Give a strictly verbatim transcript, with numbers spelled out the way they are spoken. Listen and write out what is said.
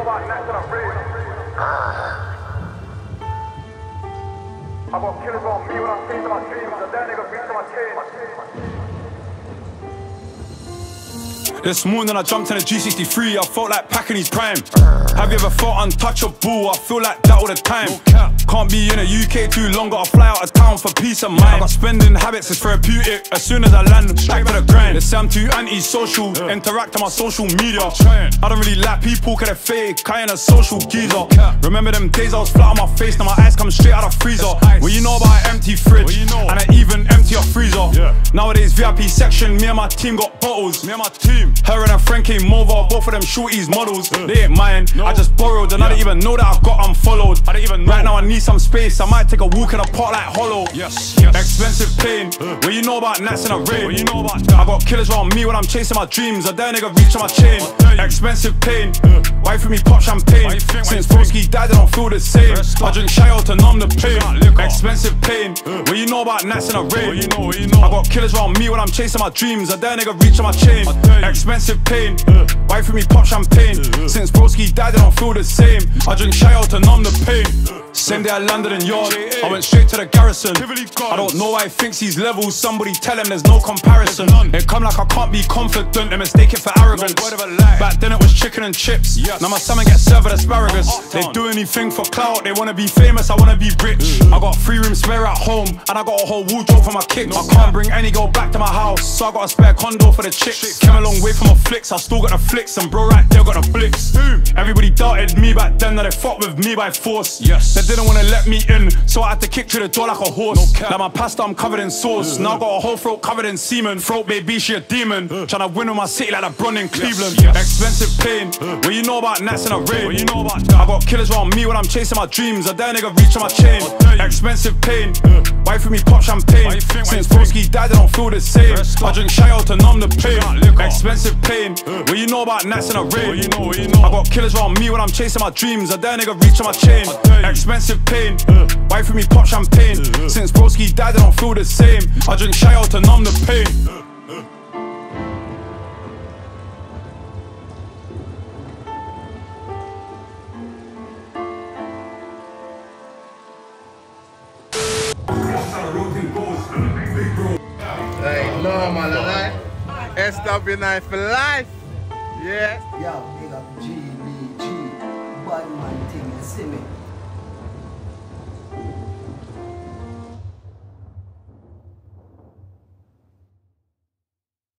about next to the rain. I got killers on me when I'm chasing my dreams, and then nigga reach to my chain. This morning I jumped in a G sixty-three, I felt like packing his prime. Have you ever felt untouchable? I feel like that all the time. Can't be in the U K too long, gotta fly out of town for peace of mind. I got spending habits, it's therapeutic. As soon as I land, back to the grind. They say I'm too anti-social, interact on my social media. I don't really like people cause they're fake, I ain't a social geezer. Remember them days I was flat on my face, now my eyes come straight out of freezer. Well, you know about an empty fridge, and I even empty a freezer. Nowadays V I P section, me and my team got bottles. Me and my team. Her and her friend came over, both of them shorties models. They ain't mine, I just borrowed, and I didn't even know that I got unfollowed. I didn't even know. Right now I need some space, I might take a walk in a park like Hollow. Yes, yes. Expensive pain, what you know about gnats in a rain? What you know about that? I got killers around me when I'm chasing my dreams, I dare nigga reach on my chain. Expensive pain, why for me pop champagne? Since Broski died I don't feel the same. I drink Shio to numb the pain. Expensive pain, what you know about gnats in a rain? What you know, what you know? I got killers around me when I'm chasing my dreams, I dare nigga reach on my chain. Expensive pain, why for me pop champagne? Since Broski died I don't feel the same. I drink Shio to numb the pain. Same day I landed in yard, I went straight to the garrison. I don't know why he thinks he's levels, somebody tell him there's no comparison. It come like I can't be confident, they mistake it for arrogance. Back then it was chicken and chips, now my salmon gets served with asparagus. They do anything for clout, they wanna be famous, I wanna be rich. I got three room spare at home, and I got a whole wardrobe for my kicks. I can't bring any girl back to my house, so I got a spare condo for the chicks. Came a long way from my flicks, I still got the flicks, and bro right there got the flicks. Everybody doubted me back then, now they fought with me by force. Yes. They didn't wanna let me in, so I had to kick through the door like a horse. No like my pasta, I'm covered in sauce. Now I got a whole throat covered in semen. Throat baby, she a demon. Tryna win with my city like LeBron in Cleveland. Yes, yes. Expensive pain, what you know about gnats in a rain? What you know about that? I got killers around me when I'm chasing my dreams, I dare nigga reach on my chain. Expensive pain, why for me pop champagne? Since Broski died I don't feel the same. I drink Shio to numb the pain. Expensive pain, what you know about gnats in a rain? What you know, what you know? I got killers around me when I'm chasing my dreams, I dare nigga reach on my chain. Expensive pain, why for me pop champagne? Since Broski died I don't feel the same. I drink Shio to numb the pain. Hey, normal, alright? S W nine for life. Yeah. Yo, big up G, B, G, bad man thing, you see me?